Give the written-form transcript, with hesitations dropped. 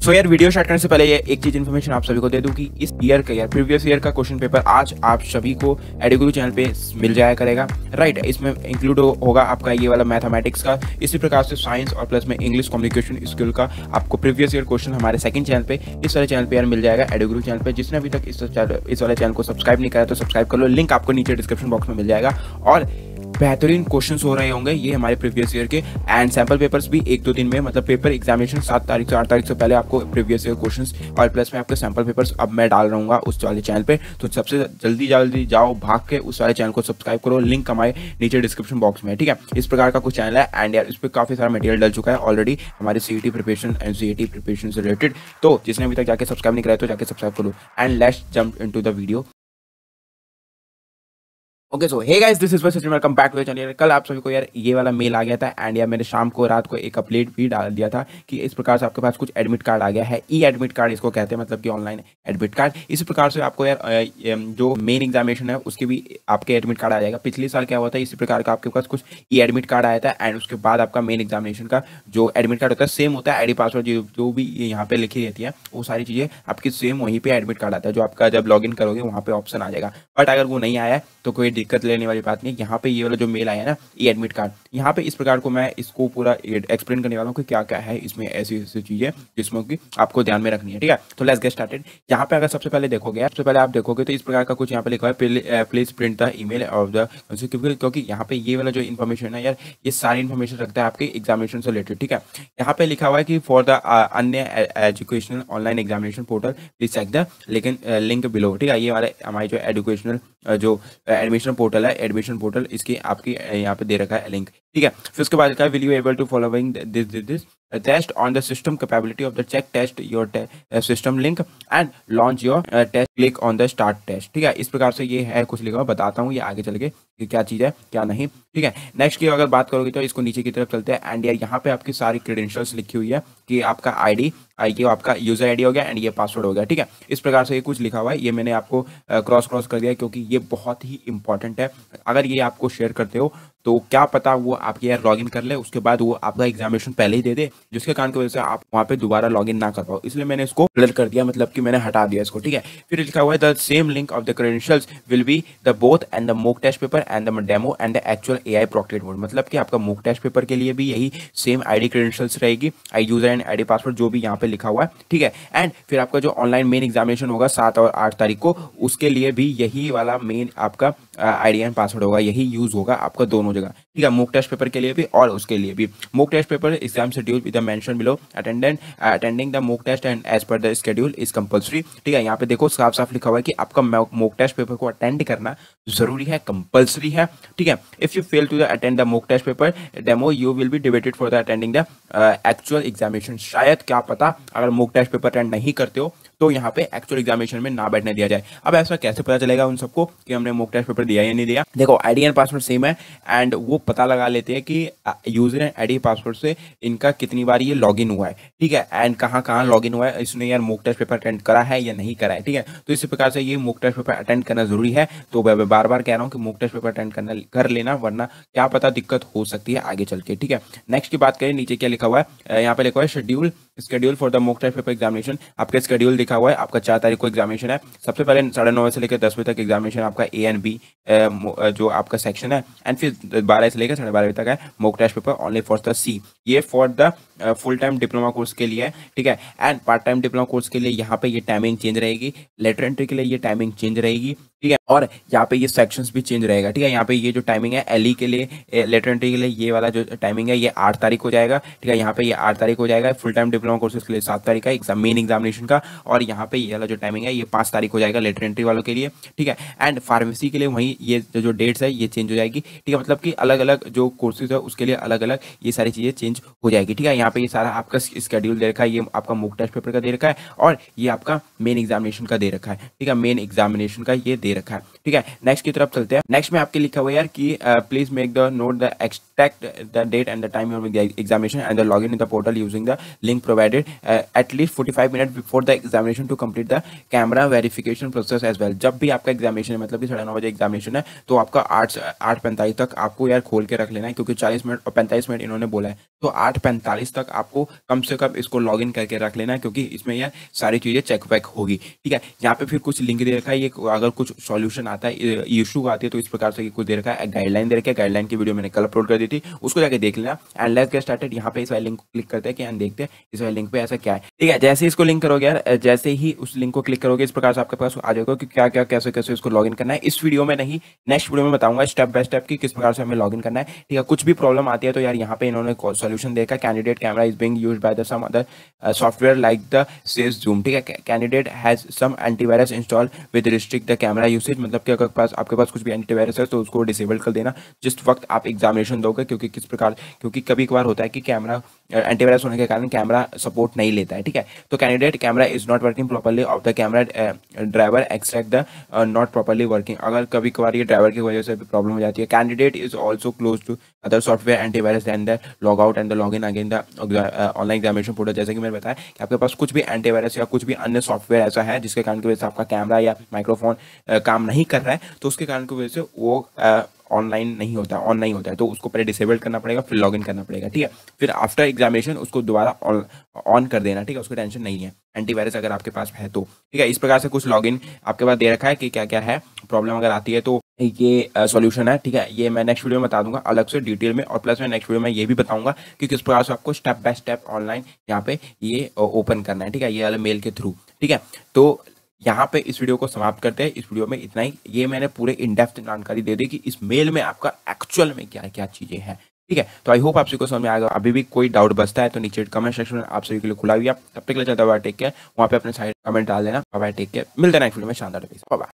सो यार video start करने से पहले ये एक चीज इन्फॉर्मेशन आप सभी को दे दूं कि इस ईयर का प्रीवियस ईयर का क्वेश्चन पेपर आज आप सभी को एडुगुरु चैनल पे मिल जाया करेगा। राइट, इसमें इंक्लूड होगा आपका ये वाला मैथमेटिक्स का, इसी प्रकार से साइंस और प्लस में इंग्लिश कम्युनिकेशन स्किल का आपको प्रीवियस ईयर क्वेश्चन हमारे सेकंड चैनल पे, इस वाले चैनल पे यार मिल जाएगा एडुगुरु चैनल पे। जिसने अभी तक इस वाले चैनल को सब्सक्राइब नहीं करा तो सब्सक्राइब कर लो, लिंक आपको नीचे डिस्क्रिप्शन बॉक्स में मिल जाएगा। और बेहतरीन क्वेश्चंस हो रहे होंगे ये हमारे प्रीवियस ईयर के, एंड सैंपल पेपर्स भी 1-2 दिन में, मतलब पेपर एग्जामिनेशन 7 तारीख से 8 तारीख से पहले आपको प्रीवियस ईयर क्वेश्चंस और प्लस में आपके सैंपल पेपर्स अब मैं डाल रहूंगा उस वाले चैनल पे। तो सबसे जल्दी जाओ भाग के उस वाले चैनल को सब्सक्राइब करो, लिंक हमारे नीचे डिस्क्रिप्शन बॉक्स में है, ठीक है। इस प्रकार का कुछ चैनल है एंड यार इस पर काफी सारा मटेरियल डल चुका है ऑलरेडी हमारे CET preparation and CET preparation से रिलेटेड। तो जिसने अभी तक जाके सब्सक्राइब नहीं कराया तो जाके सब्सक्राइब करो and let's jump into the video. Okay so hey guys, this is Sachin, welcome back to the channel. कल आप सभी को यार ये वाला मेल आ गया था एंड यार मैंने शाम को रात को एक अपडेट भी डाल दिया था कि इस प्रकार से आपके पास कुछ एडमिट कार्ड आ गया है। ई एडमिट कार्ड इसको कहते हैं, मतलब कि ऑनलाइन एडमिट कार्ड। इसी प्रकार से आपको यार जो मेन एग्जामिनेशन है उसके भी आपके एडमिट कार्ड आ जाएगा। पिछले साल क्या हुआ था, इसी प्रकार का आपके पास कुछ ई एडमिट कार्ड आया था एंड उसके बाद आपका मेन एग्जामिनेशन का जो एडमिट कार्ड होता है सेम होता है, आईडी पासवर्ड जो भी यहाँ पे लिखी रहती है वो सारी चीजें आपकी सेम वहीं पे एडमिट कार्ड आता है, जो आपका जब लॉग इन करोगे वहाँ पे ऑप्शन आ जाएगा। बट अगर वो नहीं आया है तो कोई दिक्कत लेने वाली बात नहीं। यहाँ पे ये वाला जो मेल आया है ना, ई एडमिट कार्ड, यहाँ पे इस प्रकार को मैं इसको पूरा एक्सप्लेन करने वाला हूँ कि क्या क्या है इसमें ऐसी चीजें जिसमें कि आपको ध्यान में रखनी है, ठीक है। तो लेट्स गेट स्टार्टेड। यहाँ पे अगर सबसे पहले देखोगे, सबसे पहले आप देखोगे तो इस प्रकार का कुछ यहाँ पे लिखा है, please print the email of the, क्योंकि यहाँ पे ये वाला जो इन्फॉर्मेशन है यार ये सारी इन्फॉर्मेशन रखता है आपके एग्जामिनेशन से रिलेटेड, ठीक है। यहाँ पे लिखा हुआ है कि फॉर द अन्य educational online examination portal please check the link below, ठीक है। ये वाले हमारे जो एजुकेशनल जो एडमिशन पोर्टल है, एडमिशन पोर्टल, इसकी आपकी यहाँ पे दे रखा है लिंक, ठीक है। फिर उसके बाद लिखा है, will you able to following this test on the system capability of the check test your system link and launch your test, click on the start test, ठीक है। इस प्रकार से ये है कुछ लिखा हुआ, बताता हूँ ये आगे चल के कि क्या चीज़ है क्या नहीं, ठीक है। नेक्स्ट की अगर बात करोगे तो इसको नीचे की तरफ चलते हैं एंड यार यहाँ पे आपकी सारी क्रेडेंशियल्स लिखी हुई है कि आपका आईडी, ये आपका यूजर आईडी हो गया एंड ये पासवर्ड हो गया, ठीक है। इस प्रकार से ये कुछ लिखा हुआ है, ये मैंने आपको क्रॉस कर दिया क्योंकि ये बहुत ही इंपॉर्टेंट है। अगर ये आपको शेयर करते हो तो क्या पता वो आपके यार लॉगिन कर ले, उसके बाद वो आपका एग्जामिनेशन पहले ही दे दे, जिसके कारण की वजह से आप वहाँ पे दोबारा लॉगिन ना कर पाओ। इसलिए मैंने इसको ब्लर कर दिया, मतलब कि मैंने हटा दिया इसको, ठीक है। फिर लिखा हुआ है, the same link of the credentials will be the both and the mock test paper and the demo and the actual AI proctored mode, मतलब कि आपका मॉक टेस्ट पेपर के लिए भी यही सेम आईडी क्रेडेंशियल्स रहेगी, I user and ID password जो भी यहाँ पे लिखा हुआ है, ठीक है। एंड फिर आपका जो ऑनलाइन मेन एग्जामिनेशन होगा 7 और 8 तारीख को, उसके लिए भी यही वाला मेन आपका आईडी एंड पासवर्ड होगा, यही यूज होगा आपका दोनों जगह, ठीक है। मॉक टेस्ट पेपर के लिए भी और उसके लिए भी। Mock test paper exam schedule with the mention below, attending the mock test and as per the schedule is compulsory, ठीक है। यहाँ पे देखो साफ साफ लिखा हुआ है कि आपका मॉक टेस्ट पेपर को अटेंड करना जरूरी है, कंपल्सरी है, ठीक है। If you fail to attend the mock test paper demo you will be debarred for the attending the actual examination. शायद क्या पता अगर मॉक टेस्ट पेपर अटेंड नहीं करते हो तो यहाँ पे एक्चुअल एग्जामिनेशन में ना बैठने दिया जाए। अब ऐसा कैसे पता चलेगा उन सबको कि हमने मॉक टेस्ट पेपर दिया या नहीं दिया? देखो आईडी एंड पासवर्ड सेम है एंड वो पता लगा लेते हैं कि यूजर एंड आईडी पासवर्ड से इनका कितनी बार ये लॉगिन हुआ है, ठीक है, एंड कहाँ लॉगिन हुआ है, इसने यार मॉक टेस्ट पेपर अटेंड करा है या नहीं करा है, ठीक है। तो इसी प्रकार से ये मॉक टेस्ट पेपर अटेंड करना जरूरी है। तो मैं बार बार कह रहा हूँ कि मॉक टेस्ट पेपर अटेंड कर लेना, वरना क्या पता दिक्कत हो सकती है आगे चल के, ठीक है। नेक्स्ट की बात करें, नीचे क्या लिखा हुआ है, यहाँ पे लिखा हुआ है schedule for the mock test paper examination. आपका शेड्यूल लिखा हुआ है, आपका 4 तारीख को एग्जामिनेशन है। सबसे पहले 9:30 से लेकर 10 बजे तक एग्जामिनेशन आपका ए एंड बी जो आपका सेक्शन है, एंड फिर 12 से लेकर 12:30 बजे तक है mock test paper only for the C. ये for the full time diploma course के लिए है, ठीक है। And part time diploma course के लिए यहाँ पे ये टाइमिंग चेंज रहेगी, लेटर एंट्री के लिए ये टाइमिंग चेंज रहेगी, ठीक है। और यहाँ पे ये सेक्शंस भी चेंज रहेगा, ठीक है। यहाँ पे ये जो टाइमिंग है एलई के लिए, लेटर एंट्री के लिए ये वाला जो टाइमिंग है ये 8 तारीख हो जाएगा, ठीक है। यहाँ पे ये 8 तारीख हो जाएगा। फुल टाइम डिप्लोमा कोर्सेज के लिए 7 तारीख का एग्जाम मेन एग्जामिनेशन का, और यहाँ पे ये वाला जो टाइमिंग है ये 5 तारीख हो जाएगा लेटर एंट्री वालों के लिए, ठीक है। एंड फार्मेसी के लिए वहीं ये जो डेट्स है ये चेंज हो जाएगी, ठीक है। मतलब कि अलग अलग जो कोर्सेज है उसके लिए अलग अलग ये सारी चीजें चेंज हो जाएगी, ठीक है। यहाँ पे ये सारा आपका स्केड्यूल दे रखा है, ये आपका मॉक टेस्ट पेपर का दे रखा है और ये आपका मेन एग्जामिनेशन का दे रखा है, ठीक है। मेन एग्जामिनेशन का ये दे रखा है, ठीक है। नेक्स्ट की तरफ चलते हैं। नेक्स्ट में आपके लिखा हुआ है यार कि please make the note the check the date and the time of the examination and the login in the portal using the link provided at least 45 minutes before the examination to complete the camera verification process as well। जब भी आपका examination है, मतलब कि 9:30 बजे examination है, तो आपका 8:45 तक आपको यार खोल के रख लेना है, क्योंकि 40 मिनट और 45 मिनट इन्होंने बोला है, तो 8:45 तक आपको कम से कम इसको लॉगिन करके रख लेना है, क्योंकि इसमें यार सारी चीज़ें चेक वैक होगी। ठीक है, यहाँ पे फिर कुछ लिंक दे रखा है, ये अगर कुछ सॉल्यूशन आता है, इशू आती है, तो इस प्रकार से कुछ दे रखा है, गाइडलाइन दे रखी है, गाइडलाइन की वीडियो मैंने कल अपलोड कर दी थी, उसको जाके देख लेना। And let's get started. यहाँ पे इस वाले लिंक को क्लिक करते हैं कि देखते हैं इस वाले लिंक पे ऐसा क्या है। ठीक है, जैसे इसको लिंक करोगे यार, जैसे ही उस लिंक को क्लिक करोगे, इस प्रकार से आपके पास आ जाएगा कि क्या क्या कैसे कैसे इसको लॉगिन करना है। इस वीडियो में नहीं, नेक्स्ट वीडियो में बताऊंगा स्टेप बाय स्टेप कि किस प्रकार से हमें लॉगिन करना है। ठीक है, कुछ भी प्रॉब्लम आती है तो यार यहाँ पे इन्होंने सॉल्यूशन देखा, candidate camera is being used by the some other software like the says Zoom. ठीक है, candidate has some antivirus install with restrict the camera usage, मतलब कि अगर आपके पास कुछ भी एंटीवायरस है तो उसको डिसेबल कर देना जिस वक्त आप एग्जामिनेशन दोगे, क्योंकि कभी कभार होता है कि कैमरा एंटीवायरस होने के कारण कैमरा सपोर्ट नहीं लेता है। ठीक है, तो candidate camera is not working properly of the camera driver extract the not properly working, अगर कभी कभार ये ड्राइवर की वजह से भी प्रॉब्लम हो जाती है। Candidate is also close to other software antivirus and the log out and the log in again the online examination portal. जैसे कि मैंने बताया कि आपके पास कुछ भी एंटीवायरस या कुछ भी अन्य सॉफ्टवेयर ऐसा है जिसके कारण की वजह से आपका कैमरा या माइक्रोफोन काम नहीं कर रहा है, तो उसके कारण की वजह से वो ऑनलाइन नहीं होता है, ऑन नहीं होता है, तो उसको पहले डिसेबल करना पड़ेगा, फिर लॉगिन करना पड़ेगा। ठीक है, फिर आफ्टर एग्जामिनेशन उसको दोबारा ऑन कर देना। ठीक है, उसकी टेंशन नहीं है, एंटीवायरस अगर आपके पास है तो। ठीक है, इस प्रकार से कुछ लॉगिन आपके पास दे रखा है कि क्या क्या है, प्रॉब्लम अगर आती है तो ये सॉल्यूशन है। ठीक है, ये मैं नेक्स्ट वीडियो में बता दूंगा अलग से डिटेल में, और प्लस मैं नेक्स्ट वीडियो में ये भी बताऊंगा कि किस प्रकार से आपको स्टेप बाय स्टेप ऑनलाइन यहाँ पे ये ओपन करना है। ठीक है, ये वाले मेल के थ्रू। ठीक है, तो यहाँ पे इस वीडियो को समाप्त करते हैं। इस वीडियो में इतना ही, ये मैंने पूरे इन डेप्थ जानकारी दे दी कि इस मेल में आपका एक्चुअल में क्या क्या चीजें हैं। ठीक है, तो आई होप आप सभी को समझ में आएगा। अभी भी कोई डाउट बचता है तो नीचे कमेंट सेक्शन में आप सभी के लिए खुला हुआ है, तब तक के लिए चलता हुआ टेक केयर, वहाँ पे अपने साइड कमेंट डाल देना। बाय, टेक केयर, मिलते हैं नेक्स्ट वीडियो में शानदार। बाय।